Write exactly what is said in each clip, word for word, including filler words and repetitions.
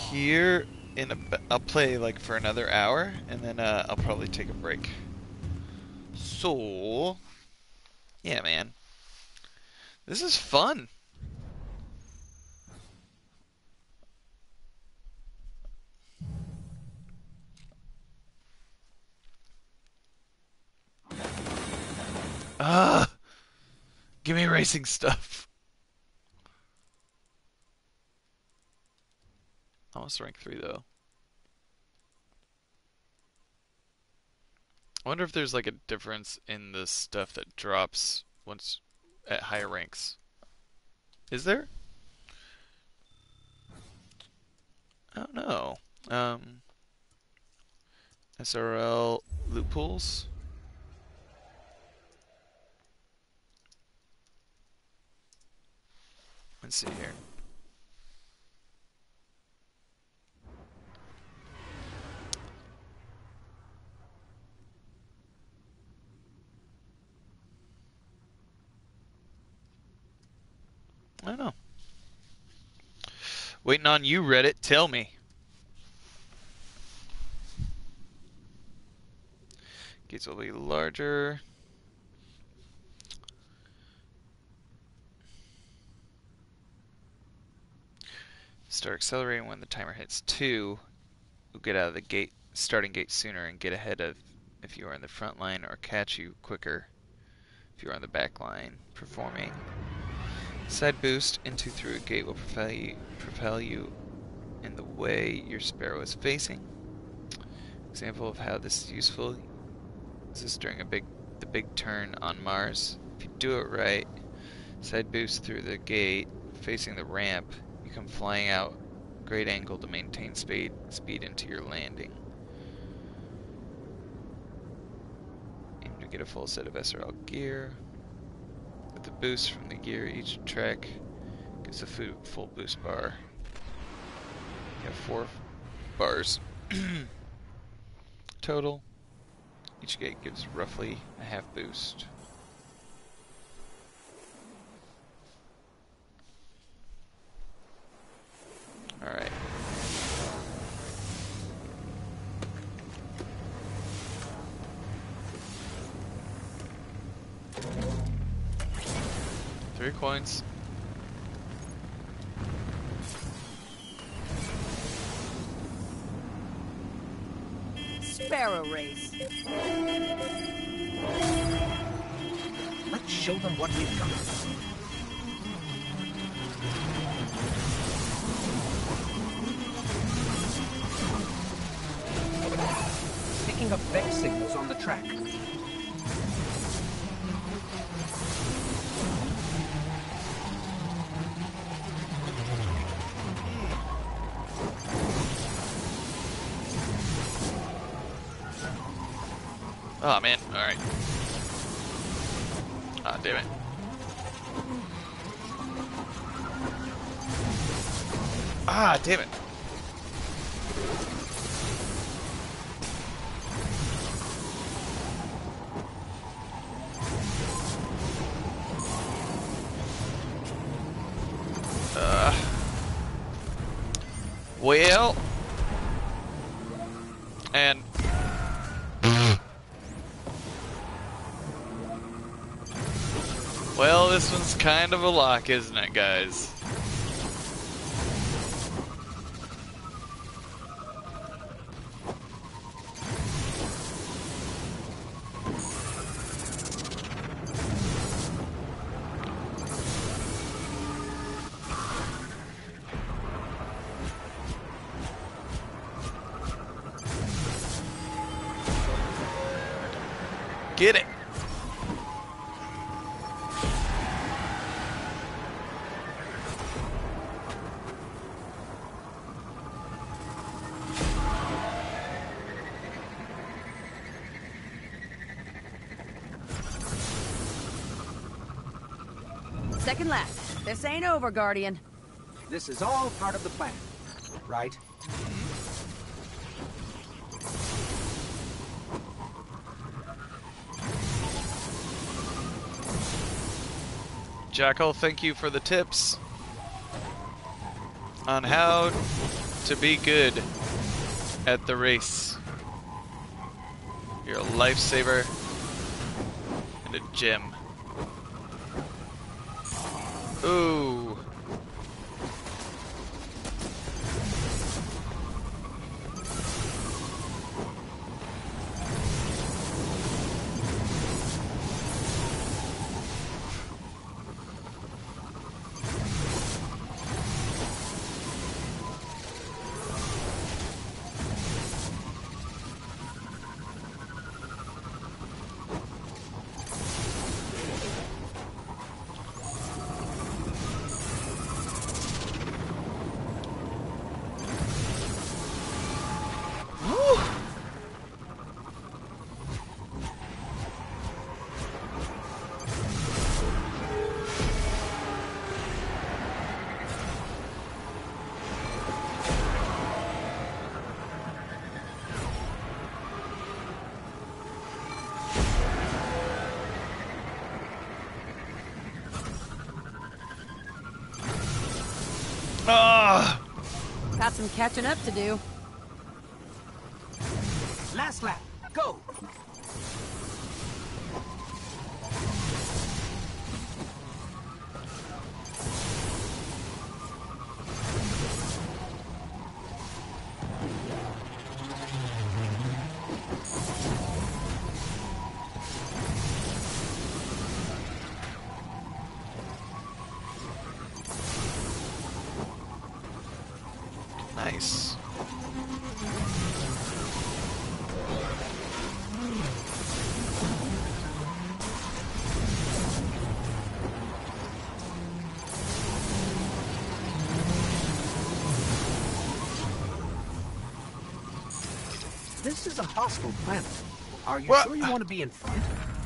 here in a. I'll play like for another hour, and then uh, I'll probably take a break. So, yeah, man, this is fun. Ah, give me racing stuff. Almost rank three though. I wonder if there's like a difference in the stuff that drops once at higher ranks. Is there? I don't know. Um, S R L loot pools. Let's see here. I don't know. Waiting on you, Reddit. Tell me. Gates will be larger. Start accelerating when the timer hits two. You'll get out of the gate, starting gate sooner and get ahead of if you are in the front line, or catch you quicker if you are on the back line. Performing side boost into through a gate will propel you, propel you in the way your Sparrow is facing. Example of how this is useful. This is during a big, the big turn on Mars. If you do it right, side boost through the gate facing the ramp, you come flying out great angle to maintain speed speed into your landing. Aim to get a full set of S R L gear. With the boost from the gear, each track gives a full boost bar. You have four bars total. Each gate gives roughly a half boost. Alright. Three coins. Sparrow race. Let's show them what we've got. Picking up Vex signals on the track. Oh man, alright. Ah, damn it. Ah, damn it. Uh, well, and well, this one's kind of a lock, isn't it, guys? Get it. Second lap. This ain't over, Guardian. This is all part of the plan, right? Jackal, thank you for the tips on how to be good at the race. You're a lifesaver and a gem. Ooh. Ah! Got some catching up to do. Last lap. Go. Nice. This is a hostile planet. Are you What? sure you want to be in front?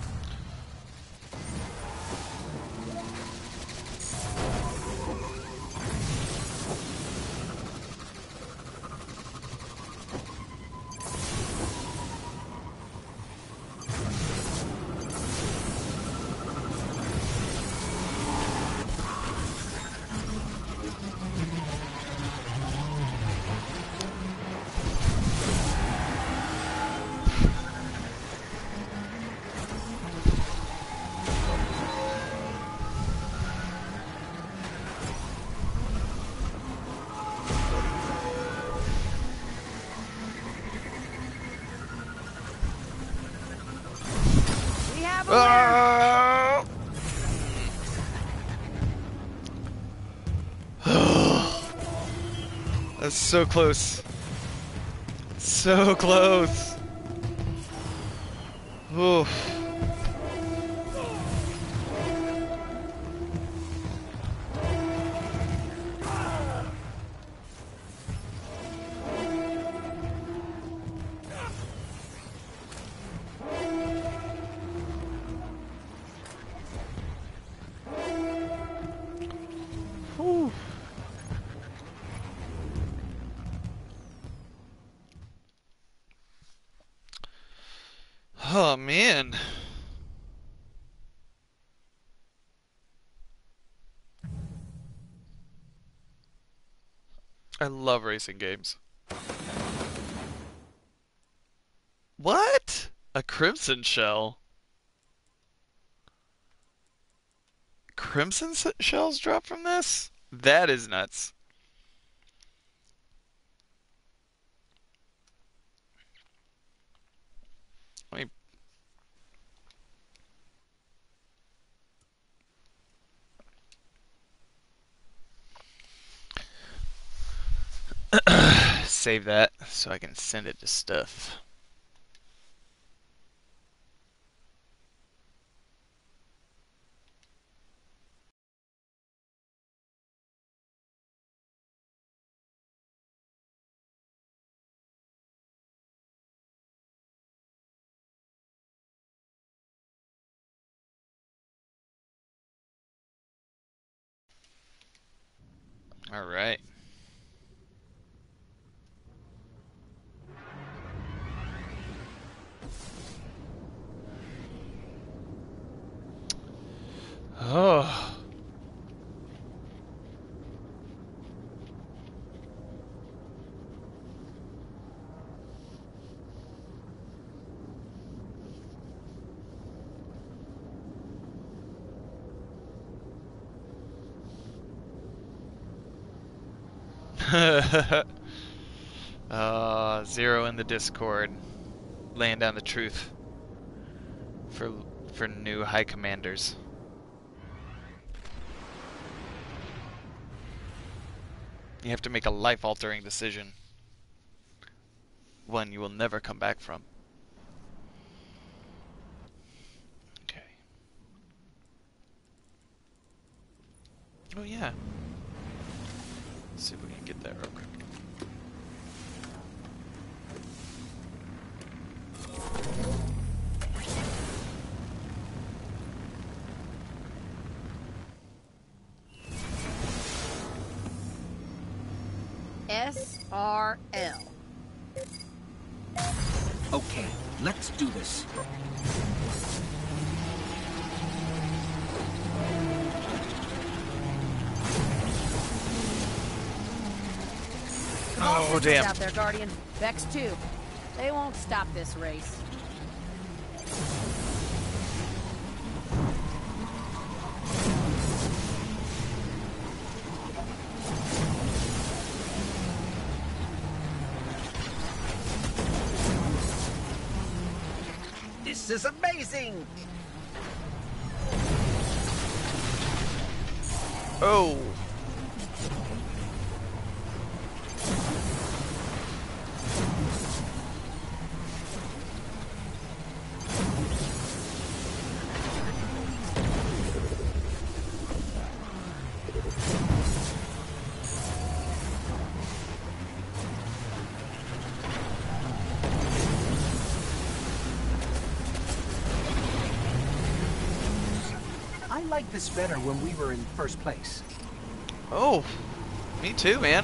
We have a winner. Oh. That's so close. So close. Oof. Whew. Oh man. I love racing games. What? A crimson shell? Crimson s- shells drop from this? That is nuts. Let me save that so I can send it to stuff. All right. Oh. uh, Zero in the Discord, laying down the truth for for new high commanders. You have to make a life-altering decision, one you will never come back from. Okay. Oh yeah. Let's see if we can get that real quick. S R L. Okay, let's do this. Oh, damn. Out there, Guardian. Vex two. They won't stop this race. This is amazing! Oh! I liked this better when we were in first place. Oh! Me too, man.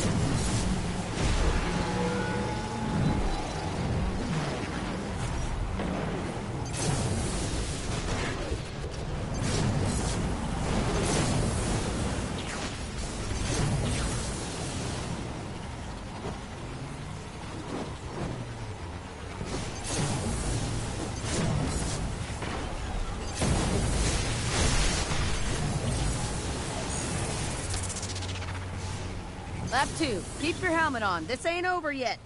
Lap two. Keep your helmet on. This ain't over yet.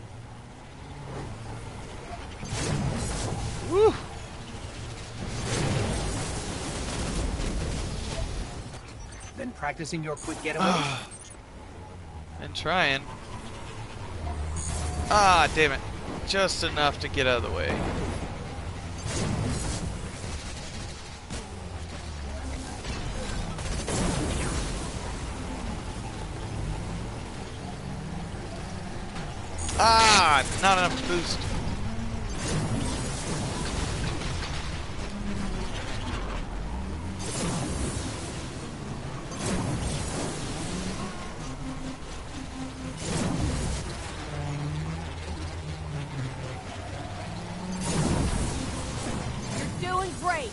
Woo! Then practicing your quick getaway? Been trying. Ah, damn it. Just enough to get out of the way. Ah, not enough boost. You're doing great.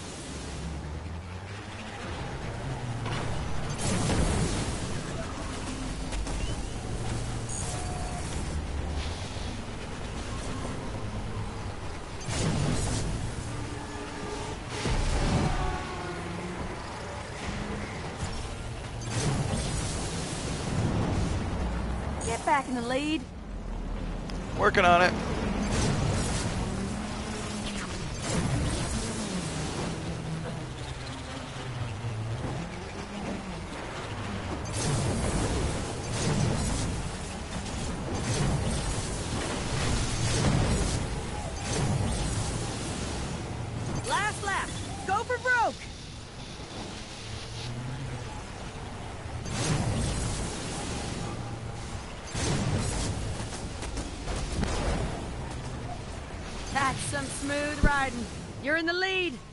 Get back in the lead. Working on it. Last lap. Go for broke. That's some smooth riding. You're in the lead.